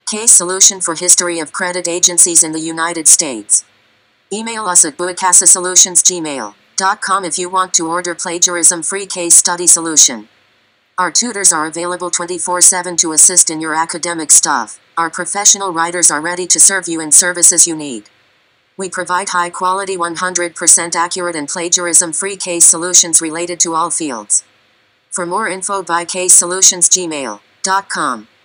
Case solution for history of credit agencies in the United States. Email us at buikasasolutionsgmail.com if you want to order plagiarism-free case study solution. Our tutors are available 24/7 to assist in your academic stuff. Our professional writers are ready to serve you in services you need. We provide high-quality 100% accurate and plagiarism-free case solutions related to all fields. For more info, buikasasolutionsgmail.com.